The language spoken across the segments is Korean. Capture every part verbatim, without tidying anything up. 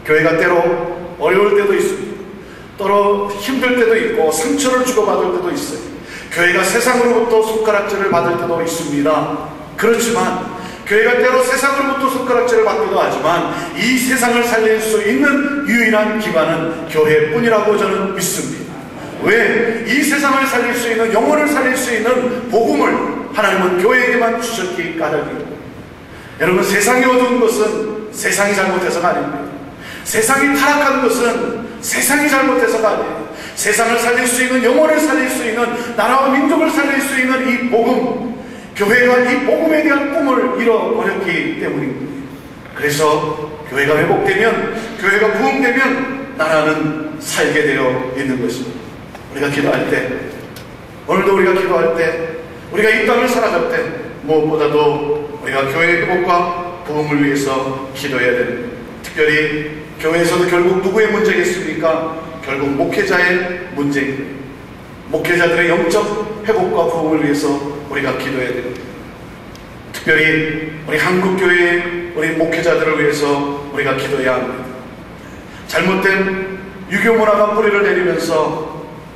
교회가 때로 어려울 때도 있습니다. 때로 힘들 때도 있고 상처를 주고받을 때도 있어요. 교회가 세상으로부터 손가락질을 받을 때도 있습니다. 그렇지만 교회가 때로 세상으로부터 손가락질을 받기도 하지만 이 세상을 살릴 수 있는 유일한 기관은 교회뿐이라고 저는 믿습니다. 왜? 이 세상을 살릴 수 있는, 영혼을 살릴 수 있는 복음을 하나님은 교회에게만 주셨기 까닭입니다. 여러분, 세상이 어두운 것은 세상이 잘못해서가 아닙니다. 세상이 타락한 것은 세상이 잘못해서가 아니에요. 세상을 살릴 수 있는, 영혼을 살릴 수 있는, 나라와 민족을 살릴 수 있는 이 복음, 교회가 이 복음에 대한 꿈을 잃어버렸기 때문입니다. 그래서 교회가 회복되면, 교회가 부흥되면 나라는 살게 되어 있는 것입니다. 우리가 기도할 때, 오늘도 우리가 기도할 때, 우리가 이 땅을 살아갈 때 무엇보다도 우리가 교회의 회복과 부흥을 위해서 기도해야 됩니다. 특별히 교회에서도 결국 누구의 문제겠습니까? 결국 목회자의 문제입니다. 목회자들의 영적 회복과 부흥을 위해서 우리가 기도해야 됩니다. 특별히 우리 한국교회의 우리 목회자들을 위해서 우리가 기도해야 합니다. 잘못된 유교 문화가 뿌리를 내리면서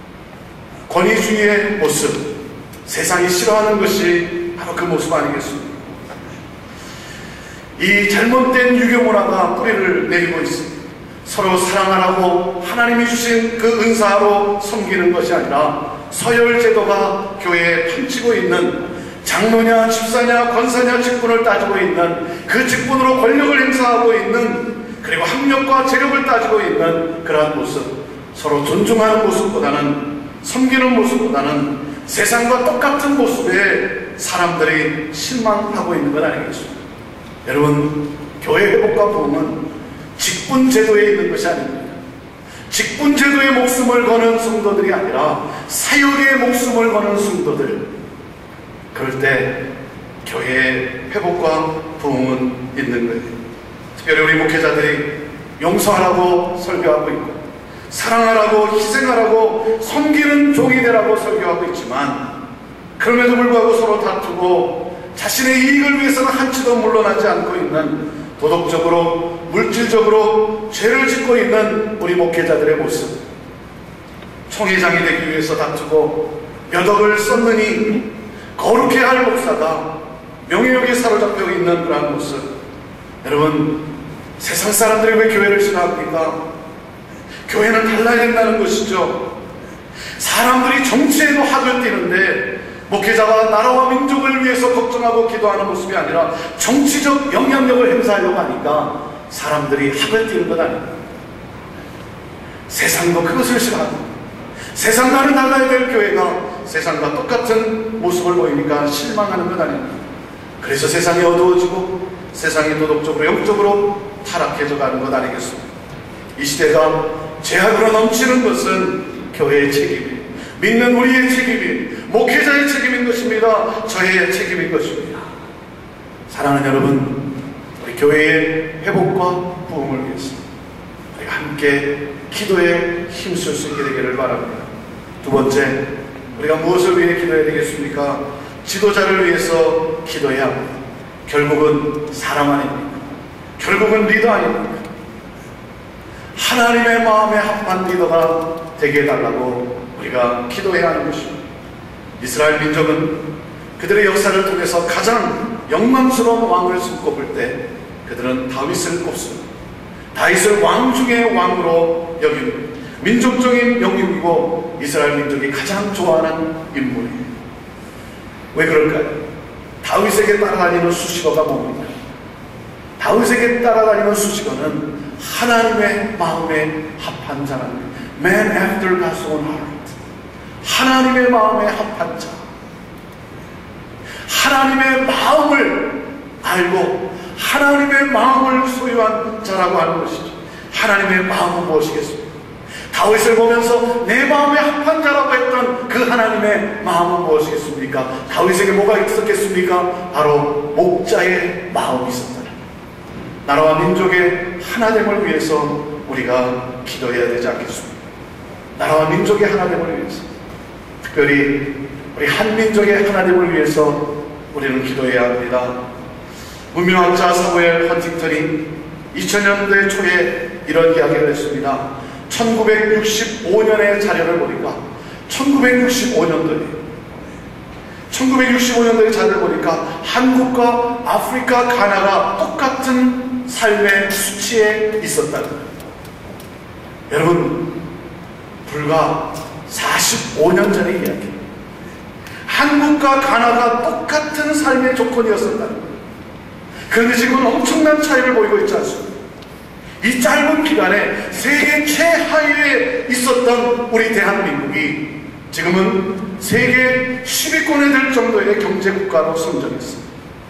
권위주의의 모습, 세상이 싫어하는 것이 바로 그 모습 아니겠습니까? 이 잘못된 유교 문화가 뿌리를 내리고 있습니다. 서로 사랑하라고 하나님이 주신 그 은사로 섬기는 것이 아니라 서열제도가 교회에 판치고 있는, 장로냐 집사냐 권사냐 직분을 따지고 있는, 그 직분으로 권력을 행사하고 있는, 그리고 학력과 재력을 따지고 있는 그러한 모습, 서로 존중하는 모습보다는, 섬기는 모습보다는 세상과 똑같은 모습에 사람들이 실망하고 있는 건 아니겠습니까? 여러분, 교회 회복과 부흥은 직분제도에 있는 것이 아닙니다. 직분제도의 목숨을 거는 성도들이 아니라 사역의 목숨을 거는 성도들, 그럴 때 교회의 회복과 부흥은 있는 거예요. 특별히 우리 목회자들이 용서하라고 설교하고 있고, 사랑하라고, 희생하라고, 섬기는 종이 되라고 설교하고 있지만, 그럼에도 불구하고 서로 다투고 자신의 이익을 위해서는 한치도 물러나지 않고 있는, 도덕적으로 물질적으로 죄를 짓고 있는 우리 목회자들의 모습, 총회장이 되기 위해서 다투고 몇 억을 썼느니 거룩해 할 목사가 명예욕에 사로잡혀 있는 그러한 모습. 여러분, 세상 사람들이 왜 교회를 싫어합니까? 교회는 달라야 된다는 것이죠. 사람들이 정치에도 학을 띄는데 목회자가 나라와 민족을 위해서 걱정하고 기도하는 모습이 아니라 정치적 영향력을 행사하려고 하니까 사람들이 학을 띄는 것 아닙니까? 세상도 그것을 싫어합니다. 세상과는 달라야 될 교회가 세상과 똑같은 모습을 보이니까 실망하는 것 아닙니까? 그래서 세상이 어두워지고 세상이 도덕적으로 영적으로 타락해져 가는 것 아니겠습니까? 이 시대가 죄악으로 넘치는 것은 교회의 책임이에요. 믿는 우리의 책임이, 목회자의 책임인 것입니다. 저의 책임인 것입니다. 사랑하는 여러분, 우리 교회의 회복과 부흥을 위해서 우리가 함께 기도에 힘쓸 수 있게 되기를 바랍니다. 두 번째, 우리가 무엇을 위해 기도해야 되겠습니까? 지도자를 위해서 기도해야 합니다. 결국은 사람 아닙니까? 결국은 리더 아닙니까? 하나님의 마음에 합한 리더가 되게 해달라고 우리가 기도해야 하는 것입니다. 이스라엘 민족은 그들의 역사를 통해서 가장 영광스러운 왕을 손꼽을 때 그들은 다윗을 꼽습니다. 다윗을 왕 중의 왕으로 여깁니다. 민족적인 영웅이고 이스라엘 민족이 가장 좋아하는 인물이에요. 왜 그럴까요? 다윗에게 따라다니는 수식어가 뭡니까? 다윗에게 따라다니는 수식어는 하나님의 마음에 합한 자랍니다. Man after God's own heart. 하나님의 마음에 합한 자. 하나님의 마음을 알고 하나님의 마음을 소유한 자라고 하는 것이죠. 하나님의 마음은 무엇이겠습니까? 다윗을 보면서 내 마음에 합한 자라고 했던 그 하나님의 마음은 무엇이겠습니까? 다윗에게 뭐가 있었겠습니까? 바로 목자의 마음이 있었다. 나라와 민족의 하나됨을 위해서 우리가 기도해야 되지 않겠습니까? 나라와 민족의 하나됨을 위해서, 특별히 우리 한민족의 하나됨을 위해서 우리는 기도해야 합니다. 문명학자 사무엘 헌팅턴이 이천 년대 초에 이런 이야기를 했습니다. 천구백육십오 년의 자료를 보니까 천구백육십오 년도에 천구백육십오 년도의 자료를 보니까 한국과 아프리카 가나가 똑같은 삶의 수치에 있었다는 거예요. 여러분, 불과 사십오 년 전의 이야기. 한국과 가나가 똑같은 삶의 조건이었었다는 거예요. 그런데 지금은 엄청난 차이를 보이고 있지 않습니까? 이 짧은 기간에 세계 최하위에 있었던 우리 대한민국이 지금은 세계 십 위권에 들 정도의 경제국가로 성장했습니다.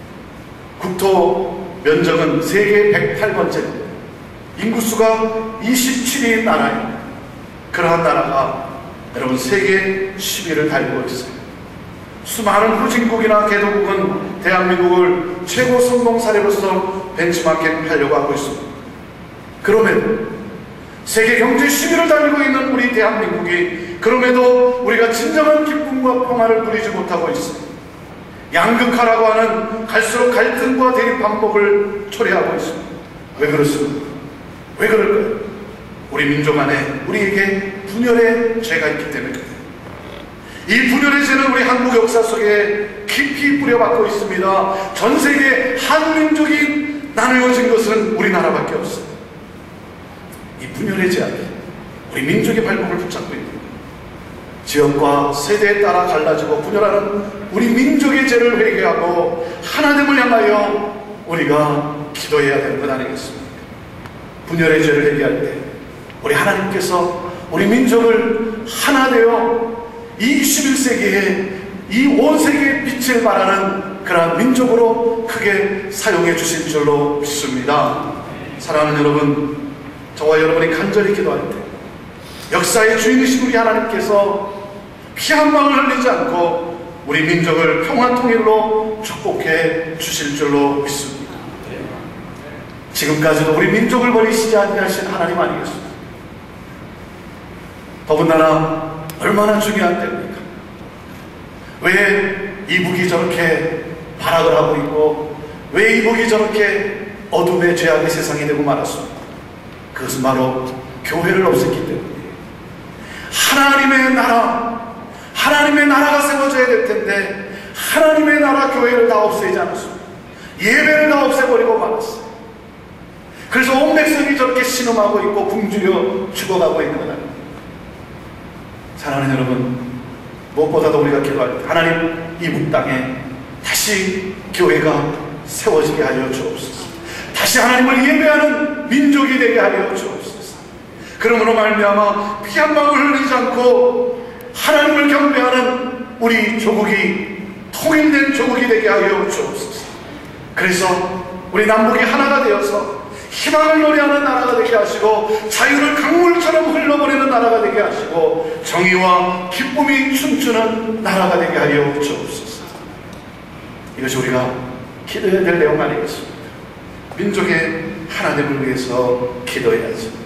국토 면적은 세계 백팔 번째, 인구수가 이십칠 위인 나라입니다. 그러한 나라가 여러분 세계 십 위를 달리고 있어요. 수많은 후진국이나 개도국은 대한민국을 최고 성공 사례로서 벤치마킹하려고 하고 있습니다. 그럼에도 세계 경제 십 위를 달리고 있는 우리 대한민국이 그럼에도 우리가 진정한 기쁨과 평화를 누리지 못하고 있습니다. 양극화라고 하는 갈수록 갈등과 대립 반복을 초래하고 있습니다. 왜 그렇습니까? 왜 그럴까요? 우리 민족 안에 우리에게 분열의 죄가 있기 때문입니다. 이 분열의 죄는 우리 한국 역사 속에 깊이 뿌려박고 있습니다. 전 세계 한민족이 나누어진 것은 우리나라밖에 없어요. 이 분열의 죄악이 우리 민족의 발목을 붙잡고 있는 거예요. 지역과 세대에 따라 갈라지고 분열하는 우리 민족의 죄를 회개하고 하나님을 향하여 우리가 기도해야 되는 것 아니겠습니까? 분열의 죄를 회개할 때 우리 하나님께서 우리 민족을 하나 되어 이 이십일 세기에 이 온 세계의 빛을 발하는 그러한 민족으로 크게 사용해 주실 줄로 믿습니다. 사랑하는 여러분, 저와 여러분이 간절히 기도할 때 역사의 주인이신 우리 하나님께서 피 한 방울 흘리지 않고 우리 민족을 평화 통일로 축복해 주실 줄로 믿습니다. 지금까지도 우리 민족을 버리시지 아니하신 하나님 아니겠습니까? 더군다나 얼마나 중요한 때입니까? 왜 이북이 저렇게 발악을 하고 있고 왜 이북이 저렇게 어둠의 죄악의 세상이 되고 말았습니까? 그것은 바로 교회를 없앴기 때문이에요. 하나님의 나라, 하나님의 나라가 세워져야 될 텐데 하나님의 나라 교회를 다 없애지 않았습니다. 예배를 다 없애버리고 말았어요. 그래서 온 백성이 저렇게 신음하고 있고 굶주려 죽어가고 있는 것 아닙니까? 사랑하는 여러분, 무엇보다도 우리가 기도할 때 하나님, 이북 땅에 다시 교회가 세워지게 하여 주옵소서. 다시 하나님을 예배하는 민족이 되게 하여 주옵소서. 그러므로 말미암아 피 한 방울 흘리지 않고 하나님을 경배하는 우리 조국이 통일된 조국이 되게 하여 주옵소서. 그래서 우리 남북이 하나가 되어서 희망을 노래하는 나라가 되게 하시고 자유를 강물처럼 흘러버리는 나라가 되게 하시고 정의와 기쁨이 춤추는 나라가 되게 하여 주옵소서. 이것이 우리가 기도해야 될 내용 아니겠습니까? 민족의 하나님을 위해서 기도해야죠.